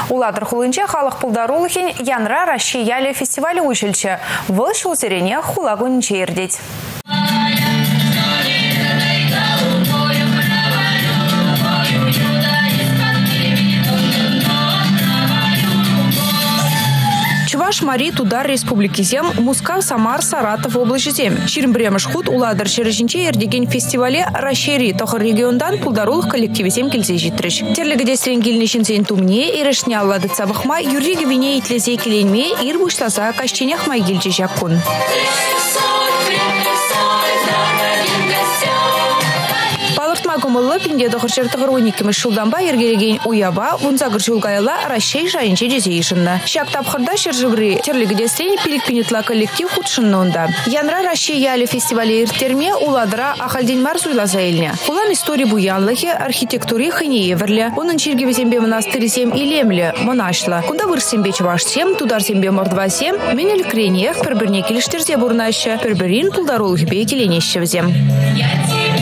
Уладыр хулынче халық пулдарулыхин янра Россия фестивалі училче. Выл шулзерене хулагунче ердеть. Чуваш Мари Тудар Республики Зем, Мускав, Самар, Саратов области Зем. Ширмбремеш худ Уладыр Чережинче ердеген фестивале Рашери тохыр региондан пулдарулых коллективе Зем келзе житриш. Терлегде сренгилнешін зен тумне, ирешня алады цабахма, юриги вине итлезе келенме, ир бушласа кашченях майгилче жаккун. Магумылы пинде дохырчар тығыруникімі шулданба ергереген уяба, вунзагыр жулгайла Рашей жайынче жезейшінна. Шак тапқырда шыржыбры терлігіде стрени пилік пинетла коллектив худшынны онда. Янра Рашей ялі фестивале иртерме уладыра ахалден марзуйла заэльня. Улан истории буянлыхе архитектури хыне еверлі. Оның чергебе зембе монастырь зем илемлі, монашла. Кунда выр сембе чываш сем, тудар зембе мордва сем, менел кренех, пербірне келіштерзе бурнашы, пербірин пулдарулых бе келенеші взем.